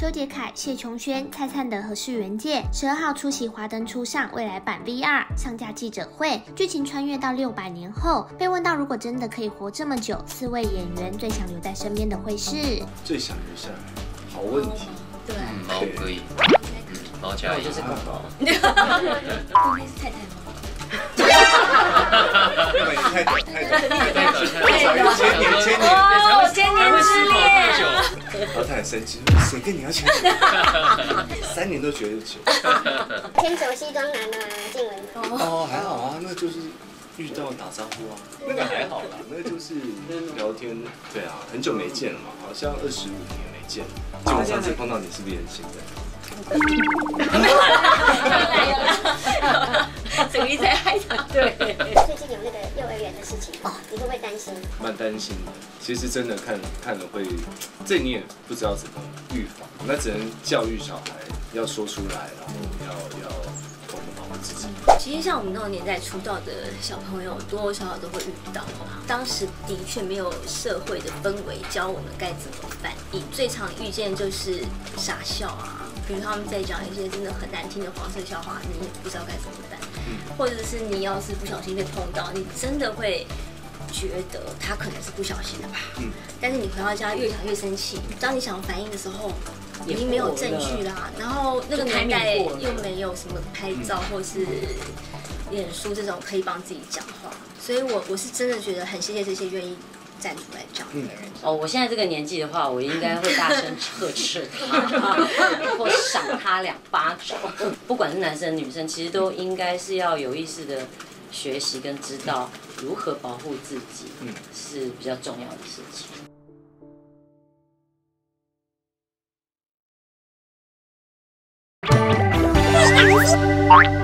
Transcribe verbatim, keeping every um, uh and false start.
周杰凯、谢琼轩、蔡灿德和世元介十二号出席华灯初上未来版 V R 上架记者会，剧情穿越到六百年后，被问到如果真的可以活这么久，四位演员最想留在身边的会是？ 最想留下来，好问题。 对， 猫可以，嗯，猫加一就是狗狗。 应该是太太吗？ 要不然太短太短太短，至少千年千年哦，千年之恋。 然后他很生气，谁跟你要千年？三年都觉得久。 牵手西装男啊，静雯。 哦，还好啊，那就是遇到打招呼啊，那个还好啦，那个就是聊天。对啊，很久没见了嘛，好像二十五年没见。就我上次碰到你是练习的。 整个一直在害他。对。 最近有那个幼儿园的事情，你会不会担心？ 蛮担心的。其实真的看看了会，这你也不知道怎么预防，那只能教育小孩要说出来，然后要要懂得保护自己。 其实像我们那种年代出道的小朋友，多多少少都会遇到。当时的确没有社会的氛围教我们该怎么反应，最常遇见就是傻笑啊。比如他们在讲一些真的很难听的黄色笑话，你也不知道该怎么办，嗯、或者是你要是不小心被碰到，你真的会觉得他可能是不小心的吧。嗯、但是你回到家越讲越生气，当你想反应的时候，已经没有证据啦。然后那个年代又没有什么拍照或是脸书这种可以帮自己讲话，所以我我是真的觉得很谢谢这些愿意站出来讲的人。 哦，我现在这个年纪的话，我应该会大声呵斥他，或赏他两巴掌。不管是男生女生，其实都应该是要有意识的学习跟知道如何保护自己，是比较重要的事情。